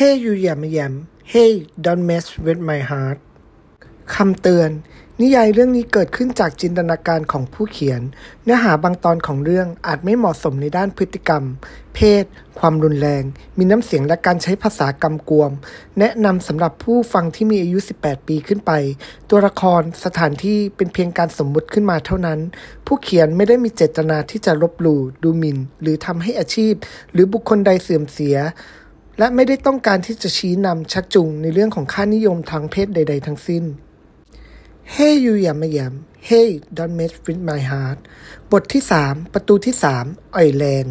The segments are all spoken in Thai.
Hey you อย่ามาแยม Hey don't mess with my heart คำเตือนนิยายเรื่องนี้เกิดขึ้นจากจินตนาการของผู้เขียนเนื้อหาบางตอนของเรื่องอาจไม่เหมาะสมในด้านพฤติกรรมเพศความรุนแรงมีน้ำเสียงและการใช้ภาษากำกวมแนะนำสำหรับผู้ฟังที่มีอายุ18ปีขึ้นไปตัวละครสถานที่เป็นเพียงการสมมุติขึ้นมาเท่านั้นผู้เขียนไม่ได้มีเจตนาที่จะลบหลู่ดูหมิ่นหรือทำให้อาชีพหรือบุคคลใดเสื่อมเสียและไม่ได้ต้องการที่จะชี้นำชักจูงในเรื่องของค่านิยมทางเพศใดๆทั้งสิ้น Hey you อย่ามาแยม Hey don't mess with my heart บทที่ 3 ประตูที่ 3 อ่อยแรง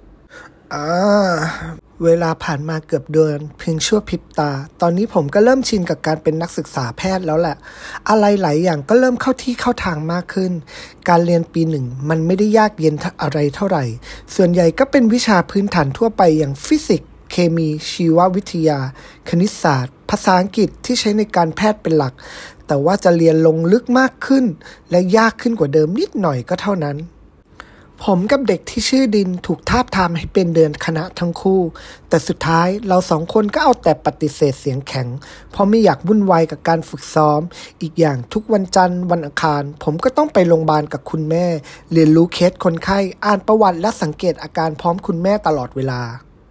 เวลาผ่านมาเกือบเดือนเพียงชั่วพริบตาตอนนี้ผมก็เริ่มชินกับการเป็นนักศึกษาแพทย์แล้วแหละอะไรหลายอย่างก็เริ่มเข้าที่เข้าทางมากขึ้นการเรียนปีหนึ่งมันไม่ได้ยากเย็นอะไรเท่าไหร่ส่วนใหญ่ก็เป็นวิชาพื้นฐานทั่วไปอย่างฟิสิกส์เคมีชีววิทยาคณิตศาสตร์ภาษาอังกฤษที่ใช้ในการแพทย์เป็นหลักแต่ว่าจะเรียนลงลึกมากขึ้นและยากขึ้นกว่าเดิมนิดหน่อยก็เท่านั้นผมกับเด็กที่ชื่อดินถูกทาบทามให้เป็นเดือนคณะทั้งคู่แต่สุดท้ายเราสองคนก็เอาแต่ปฏิเสธเสียงแข็งเพราะไม่อยากวุ่นวายกับการฝึกซ้อมอีกอย่างทุกวันจันทร์วันอังคารผมก็ต้องไปโรงพยาบาลกับคุณแม่เรียนรู้เคสคนไข้อ่านประวัติและสังเกตอาการพร้อมคุณแม่ตลอดเวลา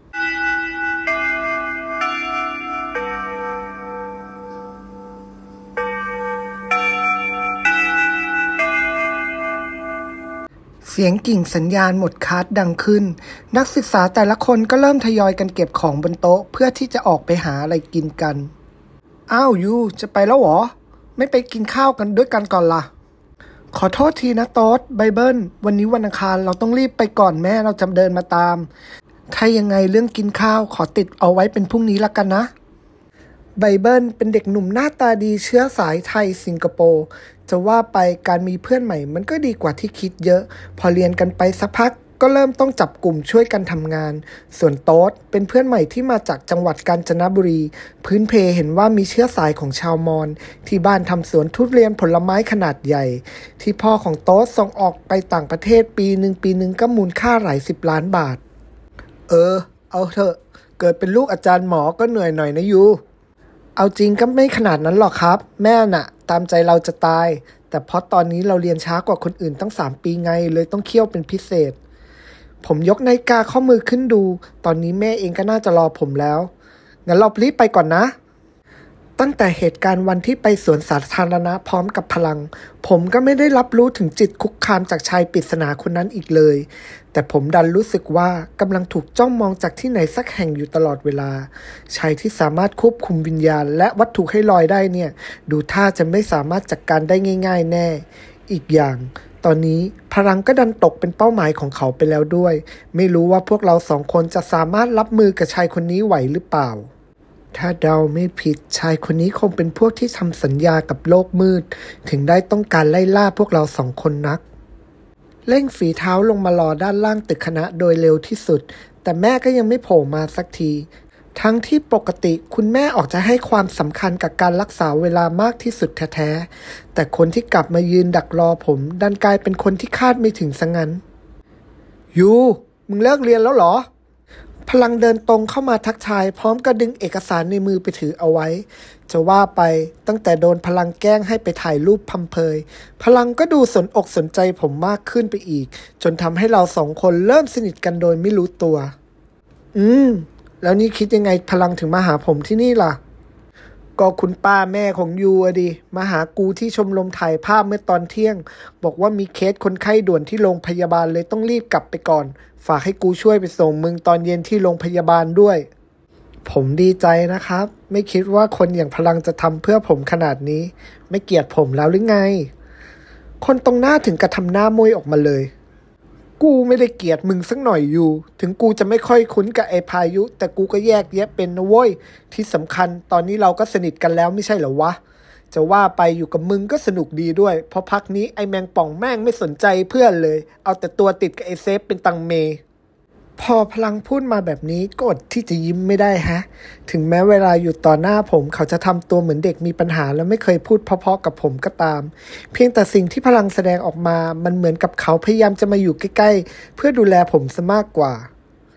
เสียงกิ่งสัญญาณหมดคาร์ดดังขึ้นนักศึกษาแต่ละคนก็เริ่มทยอยกันเก็บของบนโต๊ะเพื่อที่จะออกไปหาอะไรกินกันอ้าวยูจะไปแล้วเหรอไม่ไปกินข้าวกันด้วยกันก่อนล่ะขอโทษทีนะโต๊ดไบเบิลวันนี้วันอังคารเราต้องรีบไปก่อนแม่เราจะเดินมาตามถ้ายังไงเรื่องกินข้าวขอติดเอาไว้เป็นพรุ่งนี้ละกันนะไบเบิลเป็นเด็กหนุ่มหน้าตาดีเชื้อสายไทยสิงคโปร์จะว่าไปการมีเพื่อนใหม่มันก็ดีกว่าที่คิดเยอะพอเรียนกันไปสักพักก็เริ่มต้องจับกลุ่มช่วยกันทำงานส่วนโต๊ดเป็นเพื่อนใหม่ที่มาจากจังหวัดกาญจนบุรีพื้นเพเห็นว่ามีเชื้อสายของชาวมอญที่บ้านทำสวนทุเรียนผลไม้ขนาดใหญ่ที่พ่อของโต๊ดส่งออกไปต่างประเทศปีหนึ่งก็มูลค่าหลาย10 ล้านบาทเอาเถอะเกิดเป็นลูกอาจารย์หมอก็เหนื่อยหน่อยนะยูเอาจริงก็ไม่ขนาดนั้นหรอกครับแม่น่ะตามใจเราจะตายแต่เพราะตอนนี้เราเรียนช้ากว่าคนอื่นตั้ง3 ปีไงเลยต้องเคี่ยวเป็นพิเศษผมยกนาฬิกาข้อมือขึ้นดูตอนนี้แม่เองก็น่าจะรอผมแล้วงั้นเรารีบไปก่อนนะตั้งแต่เหตุการณ์วันที่ไปสวนสาธารณะพร้อมกับพลังผมก็ไม่ได้รับรู้ถึงจิตคุกคามจากชายปริศนาคนนั้นอีกเลยแต่ผมดันรู้สึกว่ากำลังถูกจ้องมองจากที่ไหนสักแห่งอยู่ตลอดเวลาชายที่สามารถควบคุมวิญญาณและวัตถุให้ลอยได้เนี่ยดูท่าจะไม่สามารถจัดการได้ง่ายๆแน่อีกอย่างตอนนี้พลังก็ดันตกเป็นเป้าหมายของเขาไปแล้วด้วยไม่รู้ว่าพวกเรา2 คนจะสามารถรับมือกับชายคนนี้ไหวหรือเปล่าถ้าเดาไม่ผิดชายคนนี้คงเป็นพวกที่ทำสัญญากับโลกมืดถึงได้ต้องการไล่ล่าพวกเรา2 คนนักเร่งฝีเท้าลงมารอด้านล่างตึกคณะโดยเร็วที่สุดแต่แม่ก็ยังไม่โผล่มาสักทีทั้งที่ปกติคุณแม่ออกจะให้ความสำคัญกับการรักษาเวลามากที่สุดแท้ๆแต่คนที่กลับมายืนดักรอผมดันกลายเป็นคนที่คาดไม่ถึงซะงั้นยูมึงเลิกเรียนแล้วเหรอพลังเดินตรงเข้ามาทักทายพร้อมกับดึงเอกสารในมือไปถือเอาไว้จะว่าไปตั้งแต่โดนพลังแกล้งให้ไปถ่ายรูปพำเพยพลังก็ดูสนอกสนใจผมมากขึ้นไปอีกจนทำให้เรา2 คนเริ่มสนิทกันโดยไม่รู้ตัวแล้วนี่คิดยังไงพลังถึงมาหาผมที่นี่ล่ะก็คุณป้าแม่ของยูอะดิมาหากูที่ชมรมถ่ายภาพเมื่อตอนเที่ยงบอกว่ามีเคสคนไข้ด่วนที่โรงพยาบาลเลยต้องรีบกลับไปก่อนฝากให้กูช่วยไปส่งมึงตอนเย็นที่โรงพยาบาลด้วยผมดีใจนะครับไม่คิดว่าคนอย่างพลังจะทำเพื่อผมขนาดนี้ไม่เกลียดผมแล้วหรือไงคนตรงหน้าถึงกระทำหน้ามุ้ยออกมาเลยกูไม่ได้เกลียดมึงสักหน่อยอยู่ถึงกูจะไม่ค่อยคุ้นกับไอ้พายุแต่กูก็แยกแยะเป็นนะเว้ยที่สำคัญตอนนี้เราก็สนิทกันแล้วไม่ใช่เหรอวะจะว่าไปอยู่กับมึงก็สนุกดีด้วยเพราะพักนี้ไอ้แมงป่องแม่งไม่สนใจเพื่อนเลยเอาแต่ตัวติดกับไอ้เซฟเป็นตังเมพอพลังพูดมาแบบนี้ก็อดที่จะยิ้มไม่ได้ฮะถึงแม้เวลาอยู่ต่อหน้าผมเขาจะทำตัวเหมือนเด็กมีปัญหาและไม่เคยพูดเพราะๆกับผมก็ตามเพียงแต่สิ่งที่พลังแสดงออกมามันเหมือนกับเขาพยายามจะมาอยู่ใกล้ๆเพื่อดูแลผมซะมากกว่า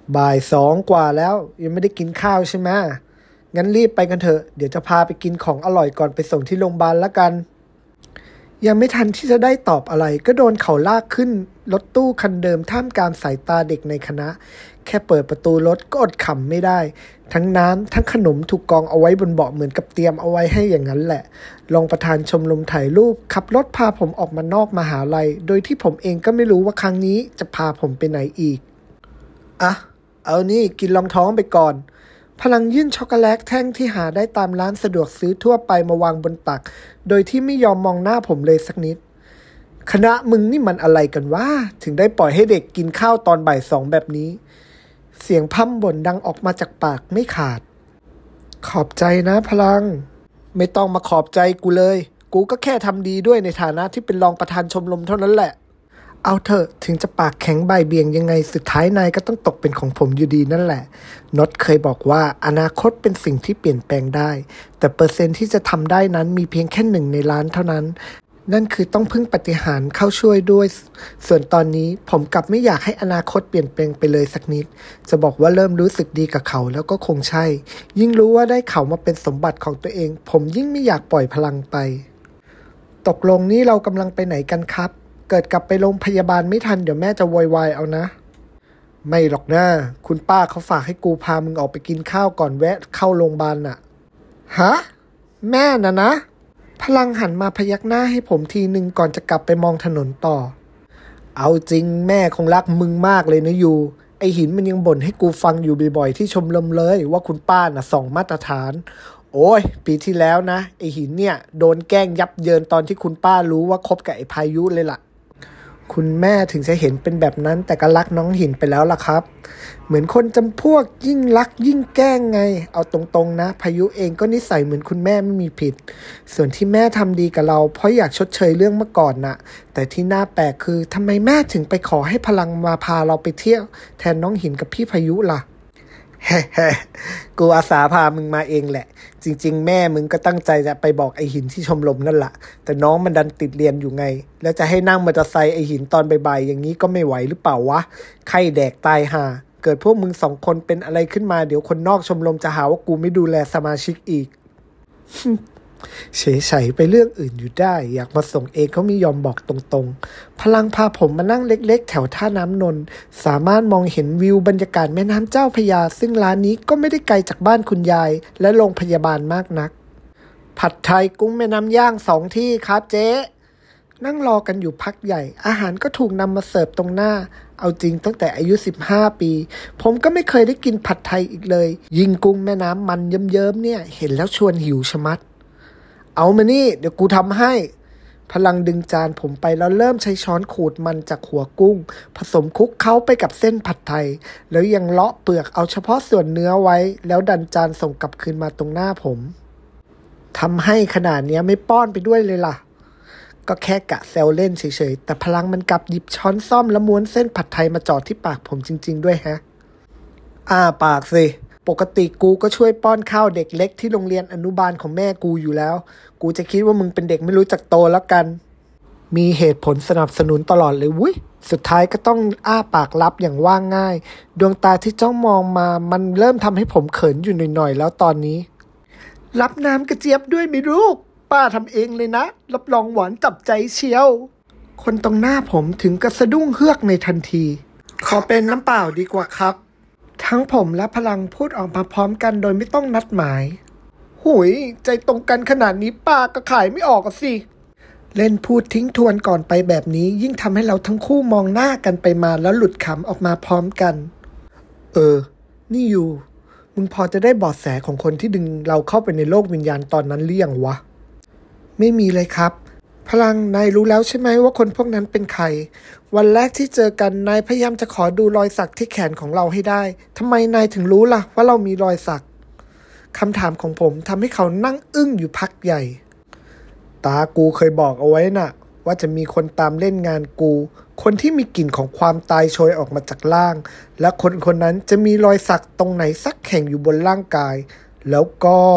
บ่าย 2กว่าแล้วยังไม่ได้กินข้าวใช่ไหมงั้นรีบไปกันเถอะเดี๋ยวจะพาไปกินของอร่อยก่อนไปส่งที่โรงพยาบาลละกันยังไม่ทันที่จะได้ตอบอะไรก็โดนเขาลากขึ้นรถตู้คันเดิมท่ามกลางสายตาเด็กในคณะแค่เปิดประตูรถก็อดขำไม่ได้ทั้งน้ำทั้งขนมถูกกองเอาไว้บนเบาะเหมือนกับเตรียมเอาไว้ให้อย่างนั้นแหละรองประธานชมรมถ่ายรูปขับรถพาผมออกมานอกมหาลัยโดยที่ผมเองก็ไม่รู้ว่าครั้งนี้จะพาผมไปไหนอีกอ่ะเอานี่กินรองท้องไปก่อนพลังยื่นช็อกโกแลตแท่งที่หาได้ตามร้านสะดวกซื้อทั่วไปมาวางบนตักโดยที่ไม่ยอมมองหน้าผมเลยสักนิดคณะมึงนี่มันอะไรกันวะถึงได้ปล่อยให้เด็กกินข้าวตอนบ่าย 2แบบนี้เสียงพร่ำบ่นดังออกมาจากปากไม่ขาดขอบใจนะพลังไม่ต้องมาขอบใจกูเลยกูก็แค่ทำดีด้วยในฐานะที่เป็นรองประธานชมรมเท่านั้นแหละเอาเถอะถึงจะปากแข็งบ่ายเบี่ยงยังไงสุดท้ายนายก็ต้องตกเป็นของผมอยู่ดีนั่นแหละน็อตเคยบอกว่าอนาคตเป็นสิ่งที่เปลี่ยนแปลงได้แต่เปอร์เซ็นต์ที่จะทำได้นั้นมีเพียงแค่1 ในล้านเท่านั้นนั่นคือต้องพึ่งปาฏิหาริย์เข้าช่วยด้วยส่วนตอนนี้ผมกลับไม่อยากให้อนาคตเปลี่ยนแปลงไปเลยสักนิดจะบอกว่าเริ่มรู้สึกดีกับเขาแล้วก็คงใช่ยิ่งรู้ว่าได้เขามาเป็นสมบัติของตัวเองผมยิ่งไม่อยากปล่อยพลังไปตกลงนี่เรากำลังไปไหนกันครับเกิดกลับไปโรงพยาบาลไม่ทันเดี๋ยวแม่จะโวยวายเอานะไม่หรอกนะคุณป้าเขาฝากให้กูพามึงออกไปกินข้าวก่อนแวะเข้าโรงพยาบาลน่ะฮะแม่นะพลังหันมาพยักหน้าให้ผมทีหนึ่งก่อนจะกลับไปมองถนนต่อเอาจริงแม่คงรักมึงมากเลยนะยูไอหินมันยังบ่นให้กูฟังอยู่บ่อยๆที่ชมรมเลยว่าคุณป้าน่ะส่องมาตรฐานโอ้ยปีที่แล้วนะไอหินเนี่ยโดนแกล้งยับเยินตอนที่คุณป้ารู้ว่าคบกับไอพายุเลยล่ะคุณแม่ถึงจะเห็นเป็นแบบนั้นแต่ก็รักน้องหินไปแล้วล่ะครับเหมือนคนจำพวกยิ่งรักยิ่งแกล้งไงเอาตรงๆนะพายุเองก็นิสัยเหมือนคุณแม่ไม่มีผิดส่วนที่แม่ทำดีกับเราเพราะอยากชดเชยเรื่องเมื่อก่อนน่ะแต่ที่น่าแปลกคือทำไมแม่ถึงไปขอให้พลังมาพาเราไปเที่ยวแทนน้องหินกับพี่พายุล่ะแฮ่ๆกูอาสาพามึงมาเองแหละจริงๆแม่มึงก็ตั้งใจจะไปบอกไอหินที่ชมรมนั่นแหละแต่น้องมันดันติดเรียนอยู่ไงแล้วจะให้นั่งมอเตอร์ไซค์ไอหินตอนบ่ายๆอย่างนี้ก็ไม่ไหวหรือเปล่าวะไข้แดกตายห่าเกิดพวกมึง2 คนเป็นอะไรขึ้นมาเดี๋ยวคนนอกชมรมจะหาว่ากูไม่ดูแลสมาชิกอีก เฉยๆไปเรื่องอื่นอยู่ได้อยากมาส่งเองเขาไม่ยอมบอกตรงๆพลังพาผมมานั่งเล็กๆแถวท่าน้ำนนท์สามารถมองเห็นวิวบรรยากาศแม่น้ำเจ้าพระยาซึ่งร้านนี้ก็ไม่ได้ไกลจากบ้านคุณยายและโรงพยาบาลมากนักผัดไทยกุ้งแม่น้ำย่าง2 ที่ครับเจ๊นั่งรอกันอยู่พักใหญ่อาหารก็ถูกนำมาเสิร์ฟตรงหน้าเอาจริงตั้งแต่อายุ15 ปีผมก็ไม่เคยได้กินผัดไทยอีกเลยยิ่งกุ้งแม่น้ำมันเยิ้มๆเนี่ยเห็นแล้วชวนหิวชะมัดเอามานี่เดี๋ยวกูทำให้พลังดึงจานผมไปแล้วเริ่มใช้ช้อนขูดมันจากหัวกุ้งผสมคลุกเคล้าไปกับเส้นผัดไทยแล้วยังเลาะเปลือกเอาเฉพาะส่วนเนื้อไว้แล้วดันจานส่งกลับคืนมาตรงหน้าผมทำให้ขนาดนี้ไม่ป้อนไปด้วยเลยล่ะก็แค่กะแซวเล่นเฉยๆแต่พลังมันกลับหยิบช้อนซ่อมแล้วม้วนเส้นผัดไทยมาจ่อที่ปากผมจริงๆด้วยฮะอ้าปากสิปกติกูก็ช่วยป้อนข้าวเด็กเล็กที่โรงเรียนอนุบาลของแม่กูอยู่แล้วกูจะคิดว่ามึงเป็นเด็กไม่รู้จักโตแล้วกันมีเหตุผลสนับสนุนตลอดเลยวุ้ยสุดท้ายก็ต้องอ้าปากรับอย่างว่าง่ายดวงตาที่จ้องมองมามันเริ่มทำให้ผมเขินอยู่หน่อยๆแล้วตอนนี้รับน้ำกระเจี๊ยบด้วยไหมลูกป้าทำเองเลยนะรับรองหวานจับใจเชียวคนตรงหน้าผมถึงกระสะดุ้งเฮือกในทันทีขอเป็นน้ำเปล่าดีกว่าครับทั้งผมและพลังพูดออกมาพร้อมกันโดยไม่ต้องนัดหมายหุยใจตรงกันขนาดนี้ป้าก็ขายไม่ออกสิเล่นพูดทิ้งทวนก่อนไปแบบนี้ยิ่งทำให้เราทั้งคู่มองหน้ากันไปมาแล้วหลุดขำออกมาพร้อมกันนี่อยู่มึงพอจะได้เบาะแสของคนที่ดึงเราเข้าไปในโลกวิญญาณตอนนั้นหรือยังวะไม่มีเลยครับพลังนายรู้แล้วใช่ไหมว่าคนพวกนั้นเป็นใครวันแรกที่เจอกันนายพยายามจะขอดูรอยสักที่แขนของเราให้ได้ทำไมนายถึงรู้ล่ะว่าเรามีรอยสักคำถามของผมทำให้เขานั่งอึ้งอยู่พักใหญ่ตากูเคยบอกเอาไว้น่ะว่าจะมีคนตามเล่นงานกูคนที่มีกลิ่นของความตายโชยออกมาจากล่างและคนคนนั้นจะมีรอยสักตรงไหนสักแห่งอยู่บนร่างกายแล้ว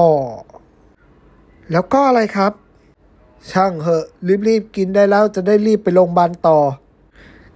ก็อะไรครับช่างเหอะรีบๆกินได้แล้วจะได้รีบไปโรงพยาบาลต่อ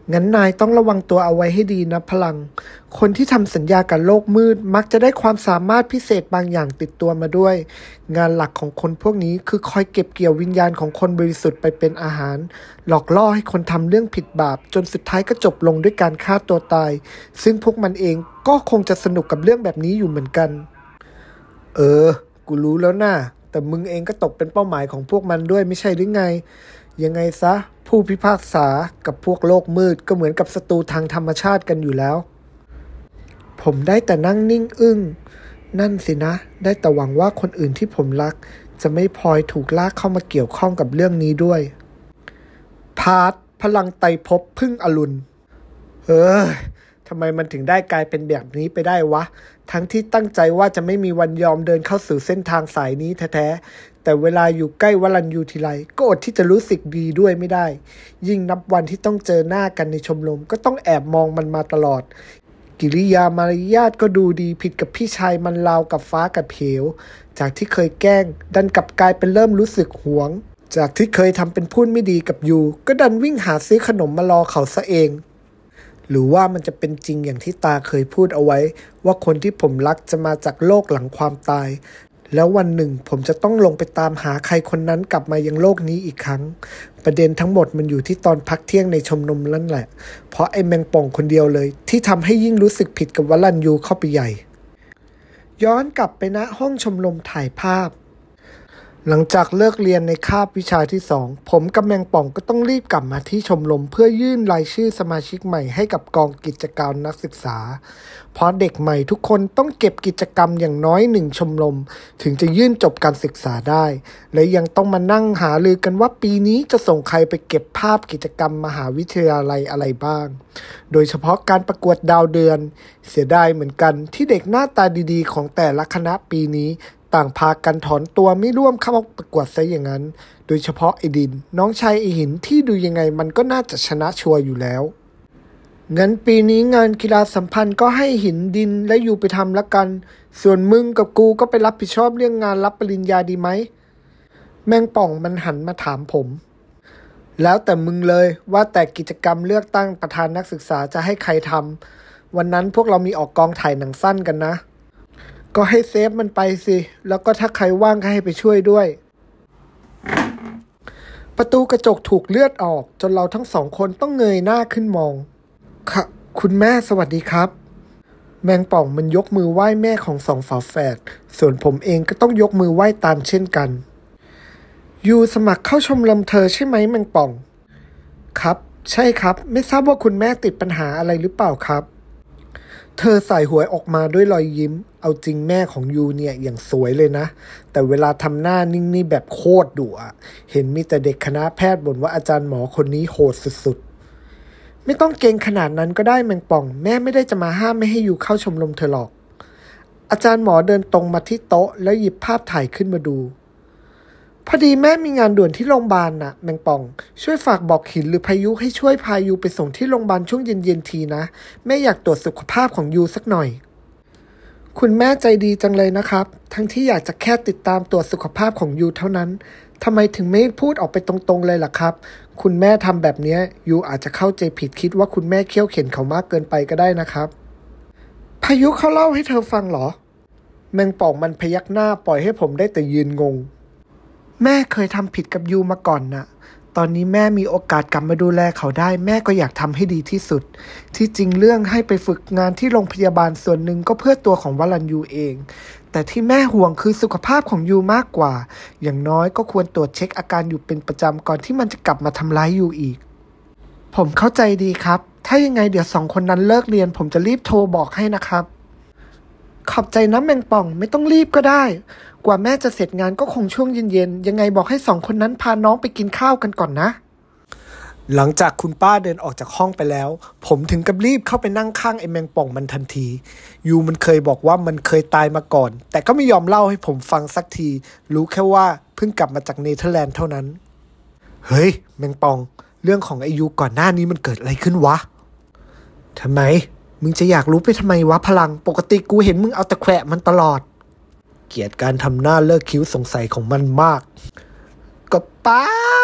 งั้นนายต้องระวังตัวเอาไว้ให้ดีนะพลังคนที่ทำสัญญากับโลกมืดมักจะได้ความสามารถพิเศษบางอย่างติดตัวมาด้วยงานหลักของคนพวกนี้คือคอยเก็บเกี่ยววิญญาณของคนบริสุทธิ์ไปเป็นอาหารหลอกล่อให้คนทำเรื่องผิดบาปจนสุดท้ายก็จบลงด้วยการฆ่าตัวตายซึ่งพวกมันเองก็คงจะสนุกกับเรื่องแบบนี้อยู่เหมือนกันกูรู้แล้วนะแต่มึงเองก็ตกเป็นเป้าหมายของพวกมันด้วยไม่ใช่หรือไงยังไงซะผู้พิพากษากับพวกโลกมืดก็เหมือนกับศัตรูทางธรรมชาติกันอยู่แล้วผมได้แต่นั่งนิ่งอึ้งนั่นสินะได้แต่หวังว่าคนอื่นที่ผมรักจะไม่พลอยถูกลากเข้ามาเกี่ยวข้องกับเรื่องนี้ด้วยพาร์ทพลังไตรภพพึ่งอรุณทำไมมันถึงได้กลายเป็นแบบนี้ไปได้วะทั้งที่ตั้งใจว่าจะไม่มีวันยอมเดินเข้าสู่เส้นทางสายนี้แท้ๆแต่เวลาอยู่ใกล้วรัญยูทีไรก็อดที่จะรู้สึกดีด้วยไม่ได้ยิ่งนับวันที่ต้องเจอหน้ากันในชมรมก็ต้องแอบมองมันมาตลอดกิริยามารยาทก็ดูดีผิดกับพี่ชายมันราวกับฟ้ากับเหวจากที่เคยแกล้งดันกลับกลายเป็นเริ่มรู้สึกหวงจากที่เคยทำเป็นพูดไม่ดีกับยูก็ดันวิ่งหาซื้อขนมมารอเขาซะเองหรือว่ามันจะเป็นจริงอย่างที่ตาเคยพูดเอาไว้ว่าคนที่ผมรักจะมาจากโลกหลังความตายแล้ววันหนึ่งผมจะต้องลงไปตามหาใครคนนั้นกลับมายังโลกนี้อีกครั้งประเด็นทั้งหมดมันอยู่ที่ตอนพักเที่ยงในชมรมนั่นแหละเพราะไอ้แมงป่องคนเดียวเลยที่ทำให้ยิ่งรู้สึกผิดกับวรัญยูเข้าไปใหญ่ย้อนกลับไปณห้องชมรมถ่ายภาพหลังจากเลิกเรียนในคาบวิชาที่2ผมกับแมงป่องก็ต้องรีบกลับมาที่ชมรมเพื่อยื่นรายชื่อสมาชิกใหม่ให้กับกองกิจการนักศึกษาเพราะเด็กใหม่ทุกคนต้องเก็บกิจกรรมอย่างน้อย1ชมรมถึงจะยื่นจบการศึกษาได้และยังต้องมานั่งหารือกันว่าปีนี้จะส่งใครไปเก็บภาพกิจกรรมมหาวิทยาลัยอะไรบ้างโดยเฉพาะการประกวดดาวเดือนเสียดายเหมือนกันที่เด็กหน้าตาดีๆของแต่ละคณะปีนี้ต่างพากันถอนตัวไม่ร่วมเข้าประกวดซะอย่างนั้นโดยเฉพาะไอ้ดินน้องชายไอ้หินที่ดูยังไงมันก็น่าจะชนะชัวร์อยู่แล้วงั้นปีนี้งานกีฬาสัมพันธ์ก็ให้หินดินและอยู่ไปทำละกันส่วนมึงกับกูก็ไปรับผิดชอบเรื่องงานรับปริญญาดีไหมแมงป่องมันหันมาถามผมแล้วแต่มึงเลยว่าแต่กิจกรรมเลือกตั้งประธานนักศึกษาจะให้ใครทำวันนั้นพวกเรามีออกกองถ่ายหนังสั้นกันนะก็ให้เซฟมันไปสิแล้วก็ถ้าใครว่างก็ให้ไปช่วยด้วยประตูกระจกถูกเลือดออกจนเราทั้งสองคนต้องเงยหน้าขึ้นมองค่ะคุณแม่สวัสดีครับแมงป่องมันยกมือไหว้แม่ของ2 ฝาแฝดส่วนผมเองก็ต้องยกมือไหว้ตามเช่นกันยูสมัครเข้าชมรมเธอใช่ไหมแมงป่องครับใช่ครับไม่ทราบว่าคุณแม่ติดปัญหาอะไรหรือเปล่าครับเธอใส่หัวออกมาด้วยรอยยิ้มเอาจริงแม่ของยูเนี่ยอย่างสวยเลยนะแต่เวลาทำหน้านิ่งนี่แบบโคตรดุอะเห็นมีแต่เด็กคณะแพทย์บ่นว่าอาจารย์หมอคนนี้โหดสุดๆไม่ต้องเก่งขนาดนั้นก็ได้แมงป่องแม่ไม่ได้จะมาห้ามไม่ให้ยูเข้าชมรมเธอหรอกอาจารย์หมอเดินตรงมาที่โต๊ะแล้วหยิบภาพถ่ายขึ้นมาดูพอดีแม่มีงานด่วนที่โรงพยาบาลน่ะแมงป่องช่วยฝากบอกหินหรือพายุให้ช่วยพายูไปส่งที่โรงพยาบาลช่วงเย็นๆทีนะแม่อยากตรวจสุขภาพของยูสักหน่อยคุณแม่ใจดีจังเลยนะครับทั้งที่อยากจะแค่ติดตามตรวจสุขภาพของยูเท่านั้นทำไมถึงไม่พูดออกไปตรงๆเลยล่ะครับคุณแม่ทำแบบนี้ยูอาจจะเข้าใจผิดคิดว่าคุณแม่เคี่ยวเข็นเขามากเกินไปก็ได้นะครับพายุเขาเล่าให้เธอฟังเหรอแมงป่องมันพยักหน้าปล่อยให้ผมได้แต่ยืนงงแม่เคยทำผิดกับยูมาก่อนนะตอนนี้แม่มีโอกาสกลับมาดูแลเขาได้แม่ก็อยากทำให้ดีที่สุดที่จริงเรื่องให้ไปฝึกงานที่โรงพยาบาลส่วนหนึ่งก็เพื่อตัวของวรัญยูเองแต่ที่แม่ห่วงคือสุขภาพของยูมากกว่าอย่างน้อยก็ควรตรวจเช็คอาการอยู่เป็นประจำก่อนที่มันจะกลับมาทำร้ายยูอีกผมเข้าใจดีครับถ้ายังไงเดี๋ยว2 คนนั้นเลิกเรียนผมจะรีบโทรบอกให้นะครับขอบใจนะแมงป่องไม่ต้องรีบก็ได้กว่าแม่จะเสร็จงานก็คงช่วงเย็นๆยังไงบอกให้2 คนนั้นพาน้องไปกินข้าวกันก่อนนะหลังจากคุณป้าเดินออกจากห้องไปแล้วผมถึงกับรีบเข้าไปนั่งข้างไอ้แมงป่องมันทันทียูมันเคยบอกว่ามันเคยตายมาก่อนแต่ก็ไม่ยอมเล่าให้ผมฟังสักทีรู้แค่ว่าเพิ่งกลับมาจากเนเธอร์แลนด์เท่านั้นเฮ้ยแมงป่องเรื่องของไอ้ยูก่อนหน้านี้มันเกิดอะไรขึ้นวะทำไมมึงจะอยากรู้ไปทำไมวะพลังปกติกูเห็นมึงเอาแต่แขวะมันตลอดเกลียดการทำหน้าเลิกคิ้วสงสัยของมันมากก็เปล่า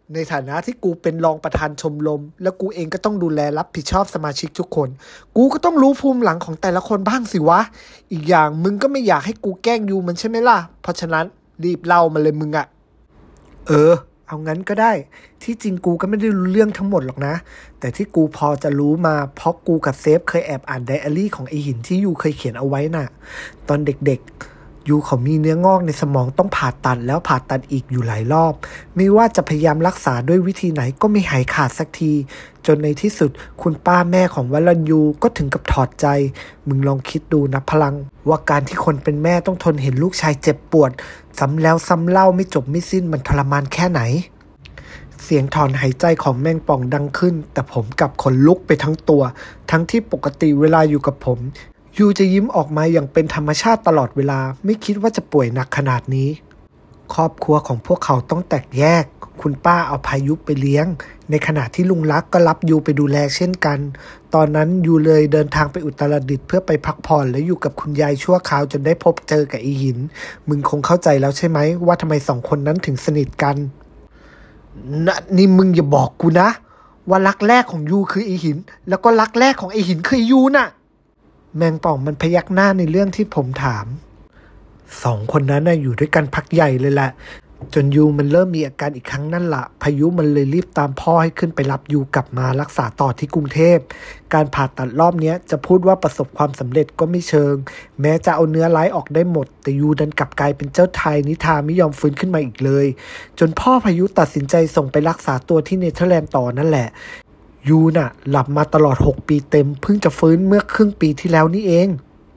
ในฐานะที่กูเป็นรองประธานชมรมแล้วกูเองก็ต้องดูแลรับผิดชอบสมาชิกทุกคนกูก็ต้องรู้ภูมิหลังของแต่ละคนบ้างสิวะอีกอย่างมึงก็ไม่อยากให้กูแกล้งยูมันใช่ไหมล่ะเพราะฉะนั้นรีบเล่ามาเลยมึงอะเอางั้นก็ได้ที่จริงกูก็ไม่ได้รู้เรื่องทั้งหมดหรอกนะแต่ที่กูพอจะรู้มาเพราะกูกับเซฟเคยแอบอ่านไดอารี่ของไอหินที่ยูเคยเขียนเอาไว้น่ะตอนเด็กๆยูเขามีเนื้องอกในสมองต้องผ่าตัดแล้วผ่าตัดอีกอยู่หลายรอบไม่ว่าจะพยายามรักษาด้วยวิธีไหนก็ไม่หายขาดสักทีจนในที่สุดคุณป้าแม่ของวรัญยูก็ถึงกับถอดใจมึงลองคิดดูนะพลังว่าการที่คนเป็นแม่ต้องทนเห็นลูกชายเจ็บปวดซ้ำแล้วซ้ำเล่าไม่จบไม่สิ้นมันทรมานแค่ไหนเสียงถอนหายใจของแมงป่องดังขึ้นแต่ผมกลับขนลุกไปทั้งตัวทั้งที่ปกติเวลาอยู่กับผมยูจะยิ้มออกมาอย่างเป็นธรรมชาติตลอดเวลาไม่คิดว่าจะป่วยหนักขนาดนี้ครอบครัวของพวกเขาต้องแตกแยกคุณป้าเอาพายุไปเลี้ยงในขณะที่ลุงรักก็รับยูไปดูแลเช่นกันตอนนั้นยูเลยเดินทางไปอุตรดิตถ์เพื่อไปพักผ่อนและอยู่กับคุณยายชั่วคราวจนได้พบเจอกับอีหินมึงคงเข้าใจแล้วใช่ไหมว่าทำไมสองคนนั้นถึงสนิทกันนี่มึงอย่าบอกกูนะว่ารักแรกของยูคืออีหินแล้วก็รักแรกของอีหินคือยูน่ะแมงป่องมันพยักหน้าในเรื่องที่ผมถามสองคนนั้นน่ะอยู่ด้วยกันพักใหญ่เลยแหละจนยูมันเริ่มมีอาการอีกครั้งนั่นละพายุมันเลยรีบตามพ่อให้ขึ้นไปรับยูกลับมารักษาต่อที่กรุงเทพการผ่าตัดรอบนี้จะพูดว่าประสบความสำเร็จก็ไม่เชิงแม้จะเอาเนื้อร้ายออกได้หมดแต่ยูดันกลับกลายเป็นเจ้าทายนิทาไม่ยอมฟื้นขึ้นมาอีกเลยจนพ่อพายุตัดสินใจส่งไปรักษาตัวที่เนเธอร์แลนด์ต่อนั่นแหละยูน่ะหลับมาตลอด6 ปีเต็มเพิ่งจะฟื้นเมื่อครึ่งปีที่แล้วนี่เอง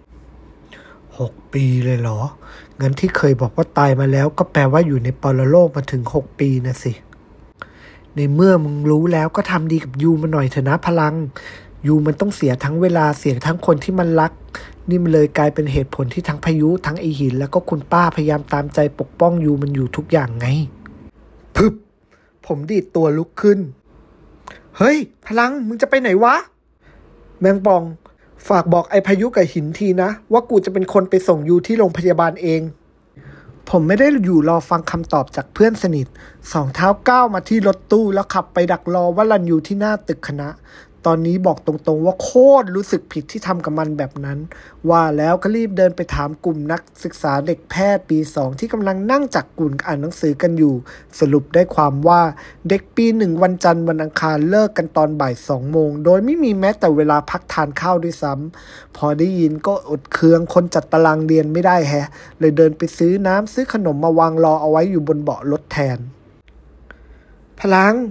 6 ปีเลยเหรองั้นที่เคยบอกว่าตายมาแล้วก็แปลว่าอยู่ในปรโลกมาถึง6 ปีนะสิในเมื่อมึงรู้แล้วก็ทำดีกับยูมาหน่อยเถอะนะพลังยูมันต้องเสียทั้งเวลาเสียทั้งคนที่มันรักนี่มันเลยกลายเป็นเหตุผลที่ทั้งพายุทั้งไอหินแล้วก็คุณป้าพยายามตามใจปกป้องยูมันอยู่ทุกอย่างไงพึบผมดีดตัวลุกขึ้นเฮ้ยพลังมึงจะไปไหนวะแมงป่องฝากบอกไอ้พายุกับหินทีนะว่ากูจะเป็นคนไปส่งยูที่โรงพยาบาลเองผมไม่ได้อยู่รอฟังคำตอบจากเพื่อนสนิทสองเท้าก้าวมาที่รถตู้แล้วขับไปดักรอวรัญยูที่หน้าตึกคณะตอนนี้บอกตรงๆว่าโคตรรู้สึกผิดที่ทำกับมันแบบนั้นว่าแล้วก็รีบเดินไปถามกลุ่มนักศึกษาเด็กแพทย์ปี 2ที่กำลังนั่งจักกลุ่มอ่านหนังสือกันอยู่สรุปได้ความว่าเด็กปี 1วันจันทร์วันอังคารเลิกกันตอนบ่าย 2 โมงโดยไม่มีแม้แต่เวลาพักทานข้าวด้วยซ้ำพอได้ยินก็อดเคืองคนจัดตารางเรียนไม่ได้แฮะเลยเดินไปซื้อน้ำซื้อขนมมาวางรอเอาไว้อยู่บนเบาะรถแทนพลัง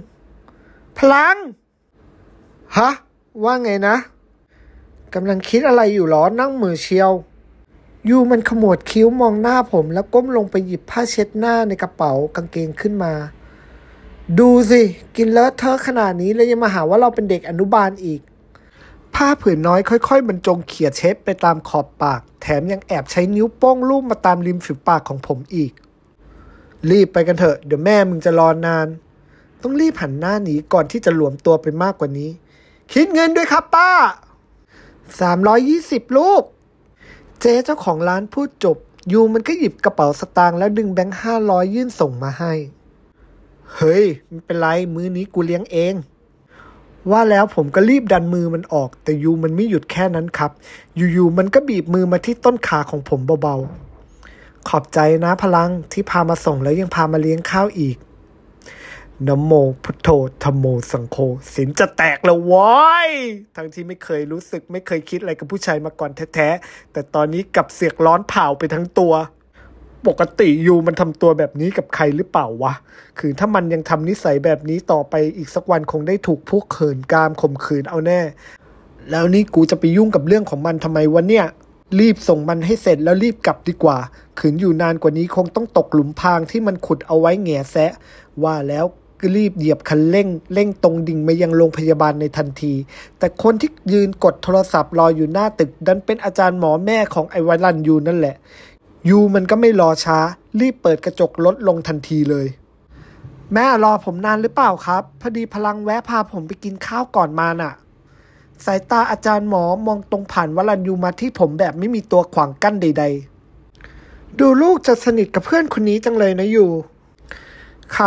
ฮะว่าไงนะกำลังคิดอะไรอยู่หรอนั่งเหม่อเชียวยูมันขมวดคิ้วมองหน้าผมแล้วก้มลงไปหยิบผ้าเช็ดหน้าในกระเป๋ากางเกงขึ้นมาดูสิกินเลอะเทอะขนาดนี้แล้วยังมาหาว่าเราเป็นเด็กอนุบาลอีกผ้าผืนน้อยค่อยๆบรรจงเขี่ยเช็ดไปตามขอบปากแถมยังแอบใช้นิ้วโป้งลูบมาตามริมฝีปากของผมอีกรีบไปกันเถอะเดี๋ยวแม่มึงจะรอนานต้องรีบหันหน้าหนีก่อนที่จะหลวมตัวไปมากกว่านี้คิดเงินด้วยครับป้า320ลูกเจ๊เจ้าของร้านพูดจบยูมันก็หยิบกระเป๋าสตางค์แล้วดึงแบงค์500ยื่นส่งมาให้เฮ้ยไม่เป็นไรมื้อนี้กูเลี้ยงเองว่าแล้วผมก็รีบดันมือมันออกแต่ยูมันไม่หยุดแค่นั้นครับอยู่ๆมันก็บีบมือมาที่ต้นขาของผมเบาๆขอบใจนะพลังที่พามาส่งแล้วยังพามาเลี้ยงข้าวอีกนะโมพุทโธธัมโมสังโฆศีลจะแตกแล้วว้ยทั้งที่ไม่เคยรู้สึกไม่เคยคิดอะไรกับผู้ชายมาก่อนแท้ๆแต่ตอนนี้กลับเสียกร้อนเผาไปทั้งตัวปกติยูมันทำตัวแบบนี้กับใครหรือเปล่าวะคือถ้ามันยังทำนิสัยแบบนี้ต่อไปอีกสักวันคงได้ถูกพวกเขินกามข่มขืนเอาแน่แล้วนี่กูจะไปยุ่งกับเรื่องของมันทำไมวะเนี่ยรีบส่งมันให้เสร็จแล้วรีบกลับดีกว่าขืนอยู่นานกว่านี้คงต้องตกหลุมพรางที่มันขุดเอาไว้แง่แซะว่าแล้วก็รีบเหยียบคันเร่งตรงดิ่งมายังโรงพยาบาลในทันทีแต่คนที่ยืนกดโทรศัพท์รออยู่หน้าตึกดันเป็นอาจารย์หมอแม่ของไอวรัญยูนั่นแหละยูมันก็ไม่รอช้ารีบเปิดกระจกรถลงทันทีเลยแม่รอผมนานหรือเปล่าครับพอดีพลังแวะพาผมไปกินข้าวก่อนมาน่ะสายตาอาจารย์หมอมองตรงผ่านวรัญยูมาที่ผมแบบไม่มีตัวขวางกั้นใดๆดูลูกจะสนิทกับเพื่อนคนนี้จังเลยนะยูครับ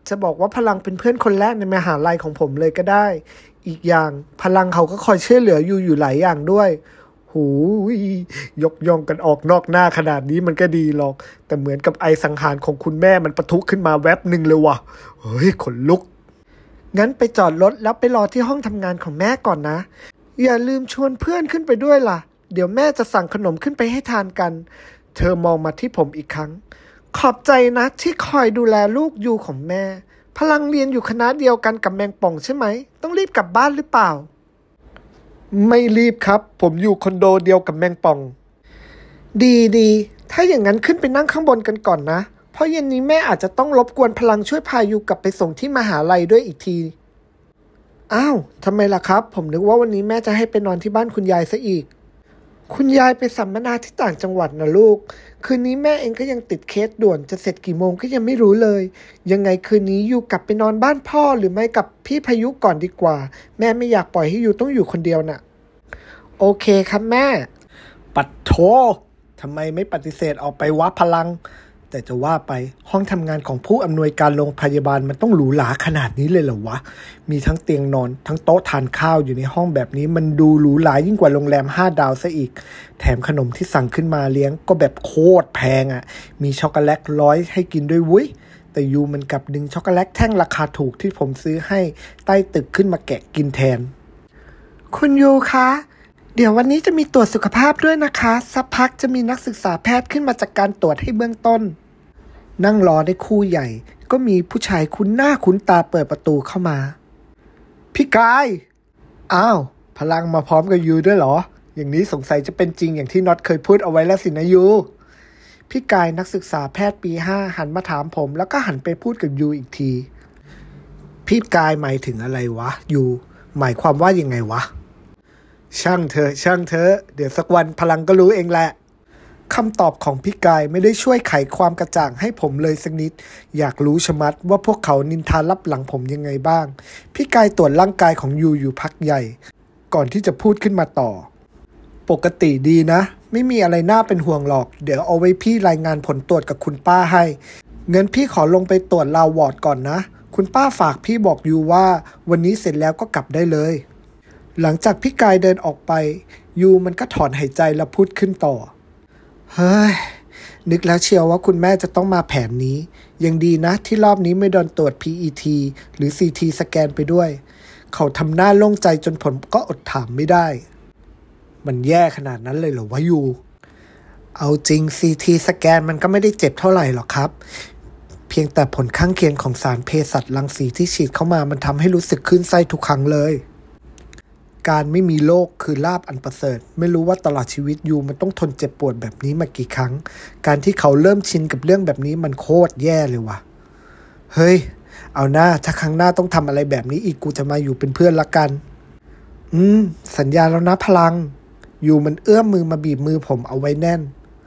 จะบอกว่าพลังเป็นเพื่อนคนแรกในมหาลัยของผมเลยก็ได้อีกอย่างพลังเขาก็คอยช่วยเหลืออยู่หลายอย่างด้วยหูยยกย่องกันออกนอกหน้าขนาดนี้มันก็ดีหรอกแต่เหมือนกับไอสังหารของคุณแม่มันปะทุขึ้นมาแวบหนึ่งเลยว่ะเฮ้ยขนลุกงั้นไปจอดรถแล้วไปรอที่ห้องทำงานของแม่ก่อนนะอย่าลืมชวนเพื่อนขึ้นไปด้วยล่ะเดี๋ยวแม่จะสั่งขนมขึ้นไปให้ทานกันเธอมองมาที่ผมอีกครั้งขอบใจนะที่คอยดูแลลูกยูของแม่พลังเรียนอยู่คณะเดียวกันกับแมงป่องใช่ไหมต้องรีบกลับบ้านหรือเปล่าไม่รีบครับผมอยู่คอนโดเดียวกับแมงป่องดีถ้าอย่างนั้นขึ้นไปนั่งข้างบนกันก่อนนะเพราะเย็นนี้แม่อาจจะต้องรบกวนพลังช่วยพายูกลับไปส่งที่มหาลัยด้วยอีกทีอ้าวทำไมล่ะครับผมนึกว่าวันนี้แม่จะให้ไปนอนที่บ้านคุณยายซะอีกคุณยายไปสัมมนาที่ต่างจังหวัดนะลูกคืนนี้แม่เองก็ยังติดเคสด่วนจะเสร็จกี่โมงก็ยังไม่รู้เลยยังไงคืนนี้ยูกลับไปนอนบ้านพ่อหรือไม่กับพี่พายุก่อนดีกว่าแม่ไม่อยากปล่อยให้ยูต้องอยู่คนเดียวน่ะโอเคครับแม่ปัดโถทำไมไม่ปฏิเสธออกไปวะพลังแต่จะว่าไปห้องทำงานของผู้อำนวยการโรงพยาบาลมันต้องหรูหราขนาดนี้เลยเหรอวะมีทั้งเตียงนอนทั้งโต๊ะทานข้าวอยู่ในห้องแบบนี้มันดูหรูหรายิ่งกว่าโรงแรม5 ดาวซะอีกแถมขนมที่สั่งขึ้นมาเลี้ยงก็แบบโคตรแพงอ่ะมีช็อกโกแลต100ให้กินด้วยวุ้ยแต่ยูมันกลับดึงช็อกโกแลตแท่งราคาถูกที่ผมซื้อให้ใต้ตึกขึ้นมาแกะกินแทนคุณยูคะเดี๋ยววันนี้จะมีตรวจสุขภาพด้วยนะคะสักพักจะมีนักศึกษาแพทย์ขึ้นมาจากการตรวจให้เบื้องต้นนั่งรอได้คู่ใหญ่ก็มีผู้ชายคุ้นหน้าคุ้นตาเปิดประตูเข้ามาพี่กายอ้าวพลังมาพร้อมกับยูด้วยเหรออย่างนี้สงสัยจะเป็นจริงอย่างที่น็อตเคยพูดเอาไว้แล้วสินะยูพี่กายนักศึกษาแพทย์ปี 5หันมาถามผมแล้วก็หันไปพูดกับยูอีกทีพี่กายหมายถึงอะไรวะยูหมายความว่ายังไงวะช่างเถอะเดี๋ยวสักวันพลังก็รู้เองแหละคำตอบของพี่กายไม่ได้ช่วยไขความกระจ่างให้ผมเลยสักนิดอยากรู้ชะมัดว่าพวกเขานินทาลับหลังผมยังไงบ้างพี่กายตรวจร่างกายของยูอยู่พักใหญ่ก่อนที่จะพูดขึ้นมาต่อปกติดีนะไม่มีอะไรน่าเป็นห่วงหรอกเดี๋ยวเอาไว้พี่รายงานผลตรวจกับคุณป้าให้เงินพี่ขอลงไปตรวจลาวอร์ดก่อนนะคุณป้าฝากพี่บอกยูว่าวันนี้เสร็จแล้วก็กลับได้เลยหลังจากพี่กายเดินออกไปยูมันก็ถอนหายใจแล้วพูดขึ้นต่อเฮ้ยนึกแล้วเชียวว่าคุณแม่จะต้องมาแผนนี้ยังดีนะที่รอบนี้ไม่โดนตรวจ PET หรือ CT สแกนไปด้วยเขาทำหน้าโล่งใจจนผมก็อดถามไม่ได้มันแย่ขนาดนั้นเลยเหรอวะยูเอาจริง CT สแกนมันก็ไม่ได้เจ็บเท่าไหร่หรอกครับเพียงแต่ผลข้างเคียงของสารเภสัชรังสีที่ฉีดเข้ามามันทำให้รู้สึกคลื่นไส้ทุกครั้งเลยการไม่มีโรคคือลาภอันประเสริฐไม่รู้ว่าตลอดชีวิตยูมันต้องทนเจ็บปวดแบบนี้มากี่ครั้งการที่เขาเริ่มชินกับเรื่องแบบนี้มันโคตรแย่เลยว่ะเฮ้ยเอาหน้าถ้าครั้งหน้าต้องทำอะไรแบบนี้อีกกูจะมาอยู่เป็นเพื่อนละกันสัญญาแล้วนะพลังยูมันเอื้อมมือมาบีบมือผมเอาไว้แน่น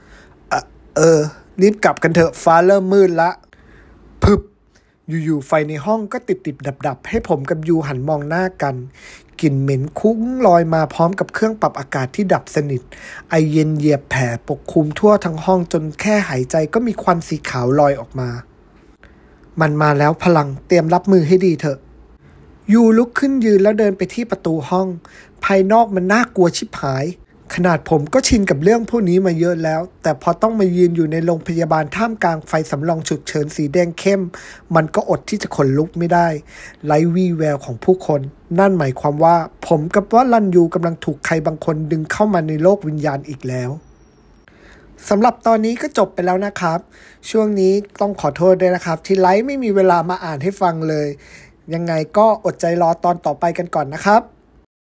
รีบกลับกันเถอะฟ้าเริ่มมืดละพึบอยู่ๆไฟในห้องก็ติดดับให้ผมกับยูหันมองหน้ากันกลิ่นเหม็นคุ้งลอยมาพร้อมกับเครื่องปรับอากาศที่ดับสนิทไอเย็นเหยียบแผ่ปกคลุมทั่วทั้งห้องจนแค่หายใจก็มีควันสีขาวลอยออกมามันมาแล้วพลังเตรียมรับมือให้ดีเถอะยูลุกขึ้นยืนแล้วเดินไปที่ประตูห้องภายนอกมันน่ากลัวชิบหายขนาดผมก็ชินกับเรื่องพวกนี้มาเยอะแล้วแต่พอต้องมายืนอยู่ในโรงพยาบาลท่ามกลางไฟสำรองฉุกเฉินสีแดงเข้มมันก็อดที่จะขนลุกไม่ได้ไร้วี่แววของผู้คนนั่นหมายความว่าผมกับว่าลันยูกำลังถูกใครบางคนดึงเข้ามาในโลกวิญญาณอีกแล้วสำหรับตอนนี้ก็จบไปแล้วนะครับช่วงนี้ต้องขอโทษด้วยนะครับที่ไลฟ์ไม่มีเวลามาอ่านให้ฟังเลยยังไงก็อดใจรอตอนต่อไปกันก่อนนะครับ